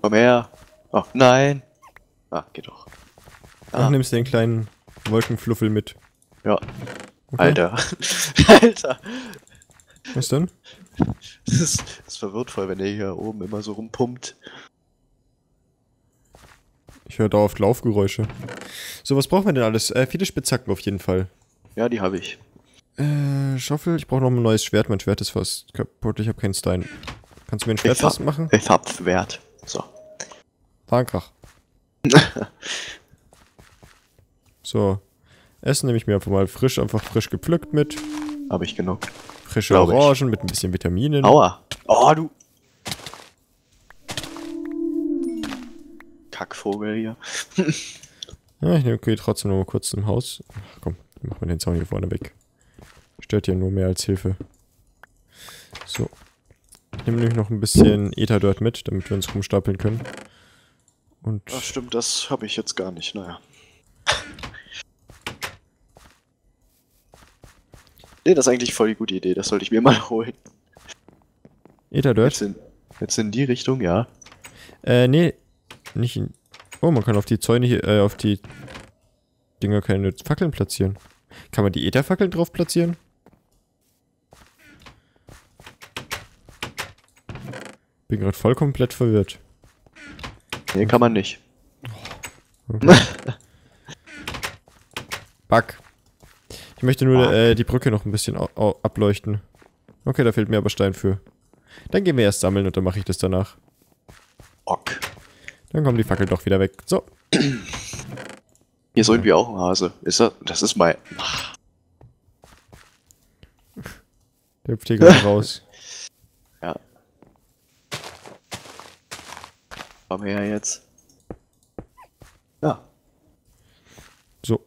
Komm her. Oh, nein. Ah, geht doch. Ach, nimmst du den kleinen Wolkenfluffel mit. Ja. Okay. Alter. Alter. Was denn? Das ist verwirrt voll, wenn der hier oben immer so rumpumpt. Ich höre dauerhaft Laufgeräusche. So, was brauchen wir denn alles? Viele Spitzhacken auf jeden Fall. Ja, die habe ich. Schaufel, ich brauche noch ein neues Schwert. Mein Schwert ist fast kaputt, ich habe keinen Stein. Kannst du mir ein Schwert fast machen? Ich hab's wert. So. Danke. So. Essen nehme ich mir einfach mal einfach frisch gepflückt mit. Habe ich genug. Frische Orangen mit ein bisschen Vitaminen. Aua. Oh, du. Kackvogel hier. Ja, ich gehe trotzdem noch mal kurz zum Haus. Ach, komm, dann machen wir den Zaun hier vorne weg. Stört ja nur mehr als Hilfe. So. Ich nehme nämlich noch ein bisschen Ether-Dirt mit, damit wir uns rumstapeln können. Und Ach stimmt, das habe ich jetzt gar nicht, naja. Nee, das ist eigentlich voll die gute Idee, das sollte ich mir mal holen. Ether-Dirt? Jetzt in die Richtung, ja. Nee, nicht in... Oh, man kann auf die Zäune hier, auf die Dinger keine Fackeln platzieren. Kann man die Etherfackeln drauf platzieren? Bin gerade voll komplett verwirrt. Nee, kann man nicht. Okay. Bug. Ich möchte nur die Brücke noch ein bisschen ableuchten. Okay, da fehlt mir aber Stein für. Dann gehen wir erst sammeln und dann mache ich das danach. Ok. Dann kommen die Fackeln doch wieder weg. So. Hier ist irgendwie auch ein Hase. Ist er? Das ist mein... Der hüpft hier gerade raus. Ja. Komm her jetzt. Ja. So.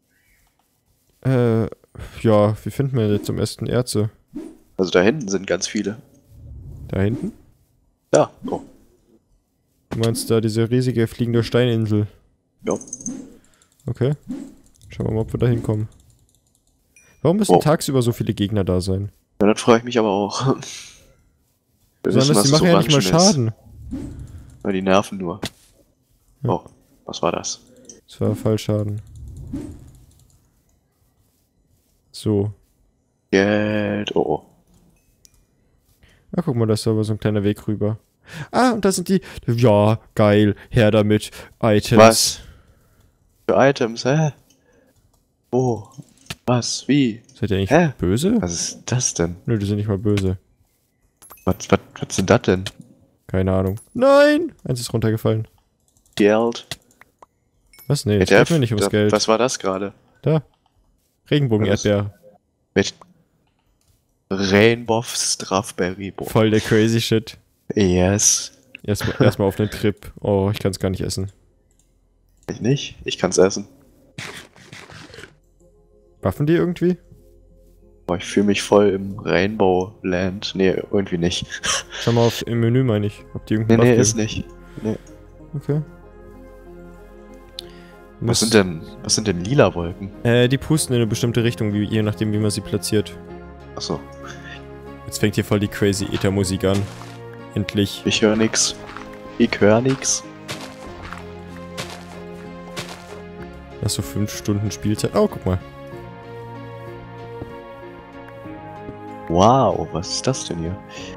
Ja, wie finden wir jetzt am besten Erze? Also da hinten sind ganz viele. Da hinten? Ja. Oh. Du meinst da diese riesige fliegende Steininsel? Ja. Okay. Schauen wir mal, ob wir da hinkommen. Warum müssen tagsüber so viele Gegner da sein? Ja, das frage ich mich aber auch. Besonders, die machen ja nicht mal Schaden. Ja, die nerven nur. Ja. Oh, was war das? Das war Fallschaden. So. Geld. Oh, oh. Ah, guck mal, da ist aber so ein kleiner Weg rüber. Ah, und da sind die... Ja, geil. Her damit. Items. Was? Für Items, hä? Oh. Was? Wie? Seid ihr eigentlich böse? Was ist das denn? Nö, die sind nicht mal böse. Was sind das denn? Keine Ahnung. Nein! Eins ist runtergefallen. Geld. Was? Nee, das geht mir nicht ums Geld. Was war das gerade? Da. Regenbogen-Erdbeer. Mit Rainbow Strawberry Bowl. Voll der crazy shit. Yes. Erstmal auf den Trip. Oh, ich kann es gar nicht essen. Ich nicht? Ich kann's essen. Buffen die irgendwie? Boah, ich fühle mich voll im Rainbow Land. Nee, irgendwie nicht. Schau mal im Menü, meine ich. Ob die irgendeinen Nee, Buff ist nicht. Nee. Okay. Was sind denn lila Wolken? Die pusten in eine bestimmte Richtung, je nachdem, wie man sie platziert. Achso. Jetzt fängt hier voll die crazy Ether-Musik an. Endlich. Ich höre nix. Ich höre nix. Hast du 5 Stunden Spielzeit? Oh, guck mal. Wow, was ist das denn hier?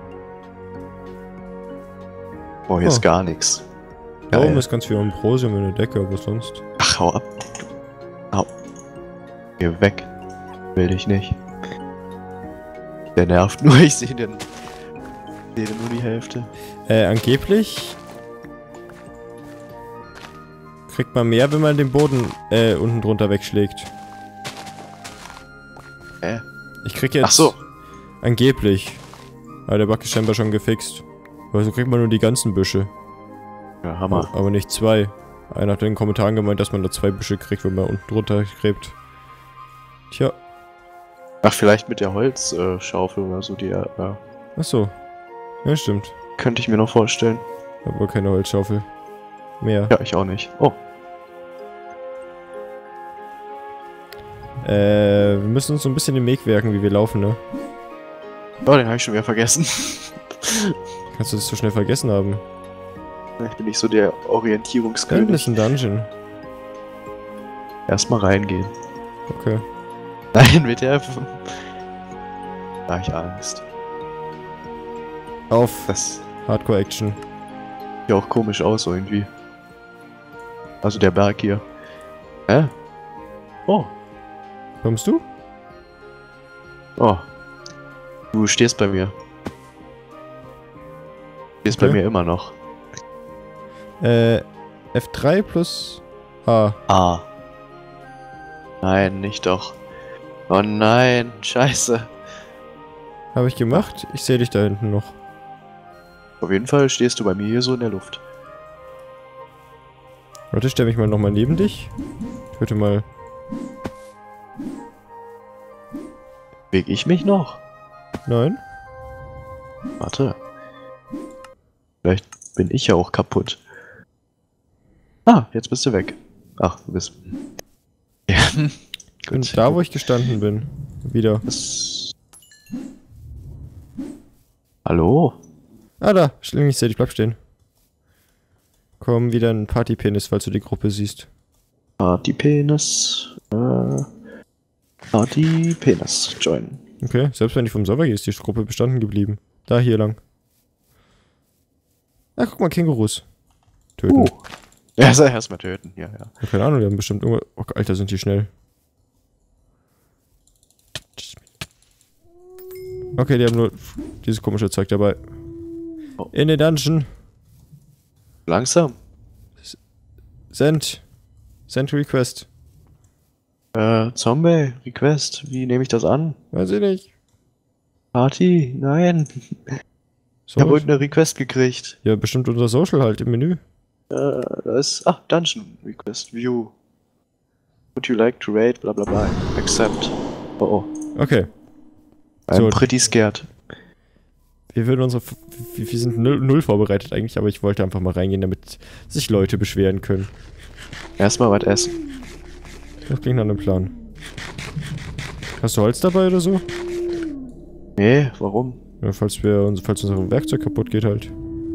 Oh, hier ist gar nichts. Da oben ist ganz viel Ambrosium in der Decke, aber sonst... Ach, hau ab. Hau. Geh weg. Will dich nicht. Der nervt nur, ich sehe den... nur die Hälfte. Angeblich... kriegt man mehr, wenn man den Boden unten drunter wegschlägt. Ich krieg jetzt... Ach so. Angeblich. Aber der Bug ist scheinbar schon gefixt. Aber so kriegt man nur die ganzen Büsche. Ja, Hammer. Aber nicht 2. Einer hat in den Kommentaren gemeint, dass man da 2 Büsche kriegt, wenn man unten drunter gräbt. Tja. Ach, vielleicht mit der Holzschaufel oder so, die Ach so. Ja, stimmt. könnte ich mir noch vorstellen. Ich habe aber keine Holzschaufel. Mehr. Ja, ich auch nicht. Oh. Wir müssen uns so ein bisschen den Weg werken, wie wir laufen, ne? Oh, den habe ich schon wieder vergessen. Kannst du das so schnell vergessen haben? Ich bin nicht so der Da hinten Orientierungskönig. ist ein Dungeon. Erstmal reingehen. Okay. Nein, mit der... Da hab ich Angst. Auf Das Hardcore Action. sieht ja auch komisch aus irgendwie. Also der Berg hier. Hä? Oh. Kommst du? Oh. Du stehst bei mir. Stehst bei Okay. mir immer noch. F3 plus A. Ah. Nein, nicht doch. Oh nein, scheiße. Habe ich gemacht? Ich sehe dich da hinten noch. Auf jeden Fall stehst du bei mir hier so in der Luft. Warte, stell mich mal nochmal neben dich. Ich würde mal... Beweg ich mich noch? Nein? Warte. Vielleicht bin ich ja auch kaputt. Ah, jetzt bist du weg. Ach, du bist... Ja. Und da, wo ich gestanden bin. Wieder. Das... Hallo? Ah, da. Schling ich sehe dich, bleib stehen. Komm, wieder ein Partypenis, falls du die Gruppe siehst. Partypenis. Partypenis. Join. Okay, selbst wenn ich vom Server gehe, ist die Gruppe bestanden geblieben. Da, hier lang. Ah, guck mal, Kängurus. Töten. Ja, erstmal töten. Ja, ja. Ja, keine Ahnung, die haben bestimmt irgendwo... Oh, Alter, sind die schnell. Okay, die haben nur dieses komische Zeug dabei. Oh. In den Dungeon. Langsam. Send. Send Request. Zombie, Request. Wie nehme ich das an? Weiß ich nicht. Party? Nein. Ich habe irgendeine Request gekriegt. Ja, bestimmt unser Social halt im Menü. Da ist... Ah, Dungeon Request. View. Would you like to raid? Bla bla bla. Accept. Oh oh. Okay. I'm So. pretty scared. Wir würden unsere... Wir sind null vorbereitet eigentlich, aber ich wollte einfach mal reingehen, damit sich Leute beschweren können. Erstmal was essen. Das klingt nach einem Plan. Hast du Holz dabei oder so? Nee, warum? Ja, falls unser Werkzeug kaputt geht halt.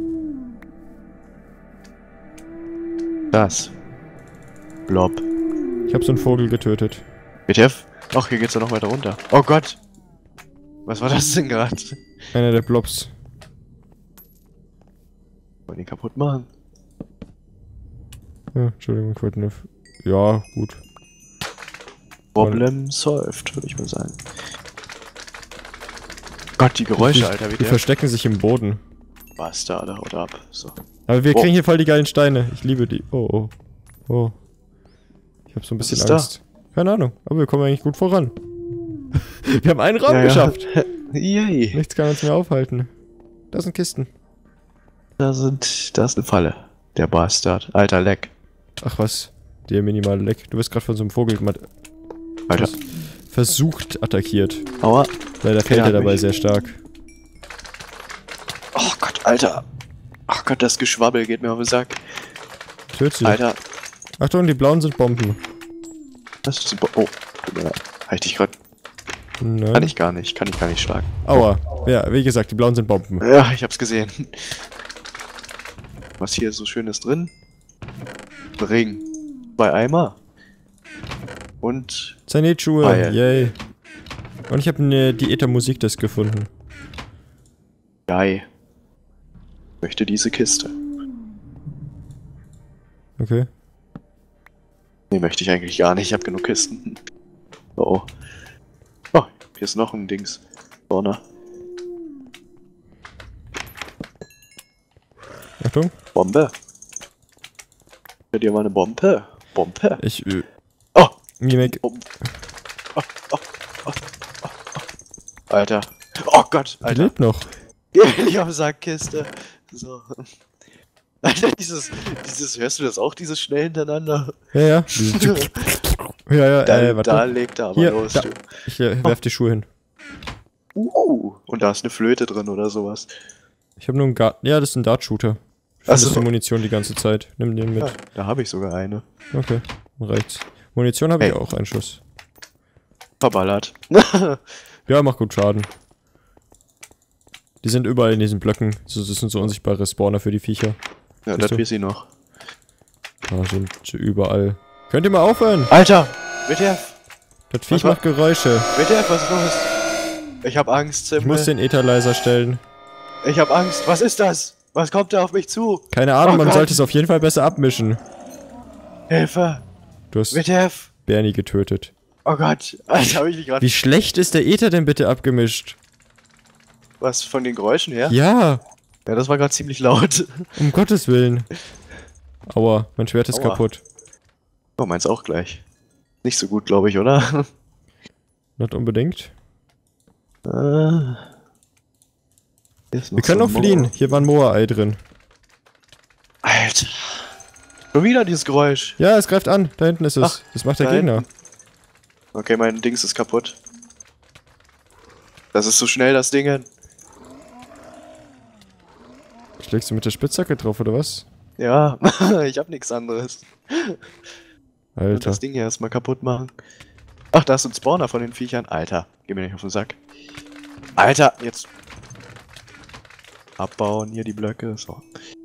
Das. Blob. Ich habe so einen Vogel getötet. WTF? Ach, hier geht's ja noch weiter runter. Oh Gott! Was war das denn gerade? Einer der Blobs. Wollen die kaputt machen? Ja, Entschuldigung, ich wollte nur... Ja, gut. Problem solved, würde ich mal sagen. Gott, die Geräusche, Alter, Die WTF. verstecken sich im Boden. Bastarde, haut ab. So. Aber wir Oh. kriegen hier voll die geilen Steine. Ich liebe die. Oh, oh. Oh. Ich habe so ein bisschen ist da? Angst. Keine Ahnung, aber wir kommen eigentlich gut voran. Wir haben einen Raum Ja, ja. geschafft. Yay. Nichts kann uns mehr aufhalten. Da sind Kisten. Da ist eine Falle. Der Bastard. Alter, Leck. Ach was. Der minimale Leck. Du wirst gerade von so einem Vogel Alter. versucht attackiert. Aua. Leider fällt Der er hat dabei mich. sehr stark. Oh Gott, Alter. Ach Gott, das Geschwabbel geht mir auf den Sack. Töt sie. Alter. Achtung, die blauen sind Bomben. Das ist super. Oh. Tut mir leid. Hab ich dich grad. Nein. Kann ich gar nicht. Kann ich gar nicht schlagen. Aua. Ja, wie gesagt, die blauen sind Bomben. Ja, ich hab's gesehen. Was hier so schönes drin? Ein Ring. 2 Eimer. Und... Zanetschuhe. Weil- Yay. Und ich habe eine Diäter-Musikdisc gefunden. Geil. Ich möchte diese Kiste. Okay. Nee, möchte ich eigentlich gar nicht. Ich hab genug Kisten. Oh oh. Oh, hier ist noch ein Dings. Vorne. Achtung. Bombe. Ja, dir mal eine Bombe. Bombe. Ich... Oh! Mimik. Alter. Oh Gott, Die Alter. lebt noch. Ich hab Sackkiste. So. Alter, dieses, hörst du das auch, dieses schnell hintereinander? Ja, ja. Ja, ja, Da warte. legt er aber Hier, los, da. du. Ich werf die Schuhe hin. Und da ist eine Flöte drin oder sowas. Ich habe nur einen Ja, das ist ein Dart-Shooter. Ach Findest so. du Munition die ganze Zeit. Nimm den mit. Ja, da habe ich sogar eine. Okay, reicht's. Munition habe ich Hey. auch, einen Schuss. Verballert. Ja, macht gut Schaden. Die sind überall in diesen Blöcken. Das sind so unsichtbare Spawner für die Viecher. Ja, Siehst das du? weiß ich noch. Da sind sie überall. Könnt ihr mal aufhören? Alter! WTF! Das Viech Was war- macht Geräusche. WTF, was ist los? Ich hab Angst, Ich muss Simmel. den Ether leiser stellen. Ich hab Angst. Was ist das? Was kommt da auf mich zu? Keine Ahnung, Oh man Gott. sollte es auf jeden Fall besser abmischen. Hilfe! Du hast WTF! Bernie getötet. Oh Gott, Alter, hab ich mich gerade... Wie schlecht ist der Ether denn bitte abgemischt? Was, von den Geräuschen her? Ja, Ja, das war gerade ziemlich laut. um Gottes Willen. Aua, mein Schwert ist Aua. kaputt. Oh, meins auch gleich. Nicht so gut, glaube ich, oder? Nicht unbedingt. Hier ist noch Wir können so auch ein fliehen. Moor. Hier war ein Moa-Ei drin. Alter. Schon wieder dieses Geräusch. Ja, es greift an. Da hinten ist es. Ach, Das macht der da Gegner. hinten. Okay, mein Dings ist kaputt. Das ist so schnell, das Ding. Schlägst du mit der Spitzhacke drauf, oder was? Ja, ich hab nichts anderes. Und Alter. das Ding hier erstmal kaputt machen. Ach, da ist ein Spawner von den Viechern. Alter, geh mir nicht auf den Sack. Alter, jetzt. Abbauen hier die Blöcke. So.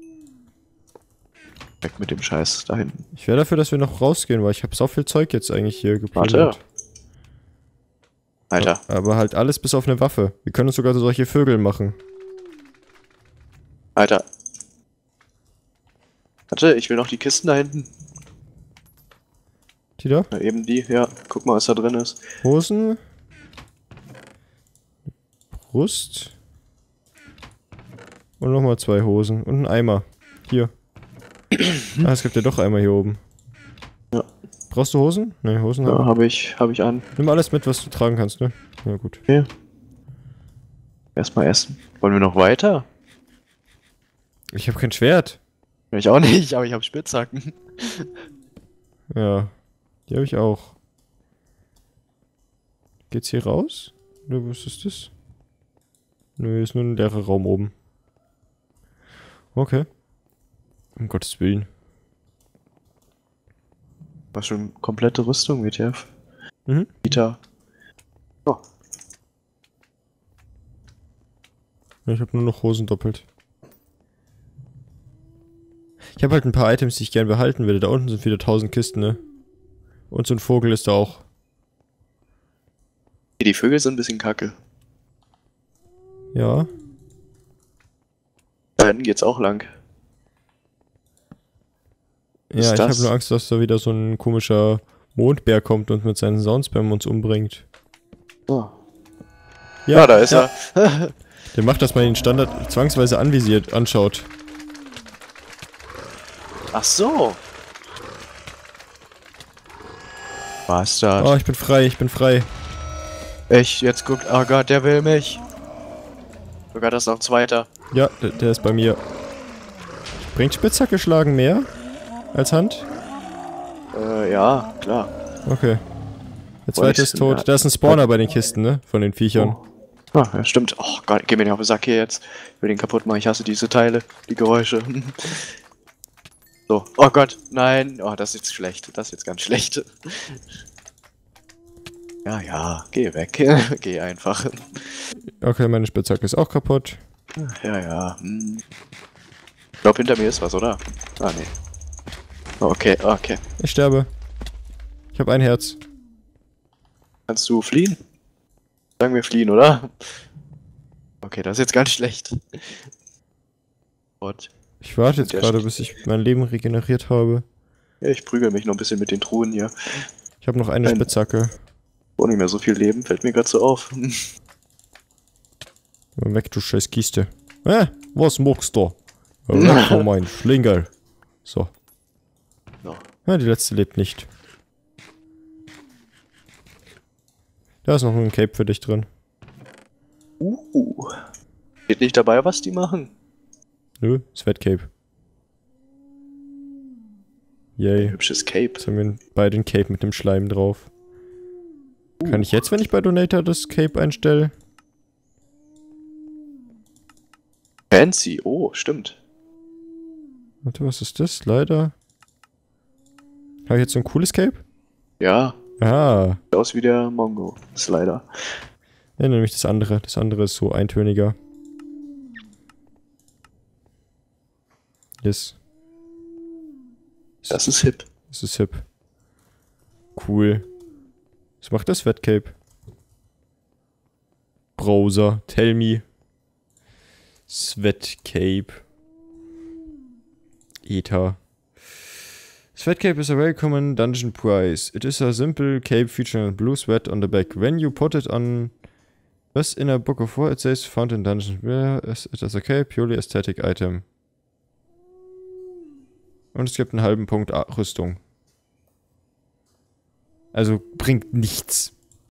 Weg mit dem Scheiß da hinten. Ich wäre dafür, dass wir noch rausgehen, weil ich habe so viel Zeug jetzt eigentlich hier Warte. geplündert. Alter. Aber halt alles bis auf eine Waffe. Wir können uns sogar solche Vögel machen. Alter. Warte, ich will noch die Kisten da hinten. Die da? Ja, eben die, ja. Guck mal, was da drin ist. Hosen. Brust. Und nochmal 2 Hosen. Und ein Eimer. Hier. Ah, es gibt ja doch Eimer hier oben. Ja. Brauchst du Hosen? Ne, Hosen Ja, haben. hab ich an. Nimm alles mit, was du tragen kannst, ne? Ja, gut. Okay. Erstmal essen. Wollen wir noch weiter? Ich habe kein Schwert. Ich auch nicht, aber ich habe Spitzhacken. Ja. Die habe ich auch. Geht's hier raus? Oder was ist das? Nö, ist nur ein leerer Raum oben. Okay. Um Gottes Willen. War schon komplette Rüstung, WTF. Mhm. Vita. Oh. Ja, ich habe nur noch Hosen doppelt. Ich habe halt ein paar Items, die ich gern behalten würde. Da unten sind wieder 1000 Kisten, ne? Und so ein Vogel ist da auch. Die Vögel sind ein bisschen kacke. Ja. Da hinten geht's auch lang. Ja, Ist ich habe das? nur Angst, dass da wieder so ein komischer Mondbär kommt und mit seinen Soundspam uns umbringt. Oh. Ja, da ist er. Der macht, dass man den Standard zwangsweise anvisiert anschaut. Ach so. Bastard. Oh, ich bin frei, ich bin frei. Ich, jetzt guckt. Oh Gott, der will mich. Sogar das ist noch ein zweiter. Ja, der ist bei mir. Bringt Spitzhacke schlagen mehr als Hand? Ja, klar. Okay. Der Wollte zweite ich- ist tot. ja. Da ist ein Spawner bei den Kisten, ne? Von den Viechern. Oh. Ah, ja, stimmt. Oh Gott, geh mir nicht auf den Sack hier jetzt. Ich will den kaputt machen. Ich hasse diese Teile, die Geräusche. So. Oh Gott, nein. Oh, das ist jetzt schlecht. Das ist jetzt ganz schlecht. Ja, ja, geh weg. Geh einfach. Okay, meine Spitzhacke ist auch kaputt. Ja, ja. Ich glaube, hinter mir ist was, oder? Ah, nee. Okay, okay. Ich sterbe. Ich habe ein Herz. Kannst du fliehen? Sagen wir fliehen, oder? Okay, das ist jetzt ganz schlecht. Gott. Ich warte jetzt Der gerade, steht- bis ich mein Leben regeneriert habe. Ja, ich prügel mich noch ein bisschen mit den Truhen hier. Ich habe noch eine Nein. Spitzhacke. Oh, nicht mehr so viel Leben, fällt mir gerade so auf. Weg, du scheiß Kiste. Was magst du? Weg von meinem Schlingel. So. So. Ja, die letzte lebt nicht. Da ist noch ein Cape für dich drin. Steht nicht dabei, was die machen? Nö, Sweatcape. Yay. Hübsches Cape. Jetzt haben wir beide ein Cape mit dem Schleim drauf. Kann ich jetzt, wenn ich bei Donator das Cape einstelle? Fancy, oh, stimmt. Warte, was ist das? Leider. Habe ich jetzt so ein cooles Cape? Ja, Ah. sieht aus wie der Mongo. Slider. Ja, nämlich das andere. Das andere ist so eintöniger. Yes. Das ist hip. Das ist hip. Cool. Was macht das Sweatcape? Browser, tell me. Sweatcape. Ether. Sweatcape is a very common dungeon prize. It is a simple cape featuring a blue sweat on the back. When you put it on this in a book of war, it says found in dungeon. It is a cape, purely aesthetic item. Und es gibt einen halben Punkt Rüstung. Also bringt nichts.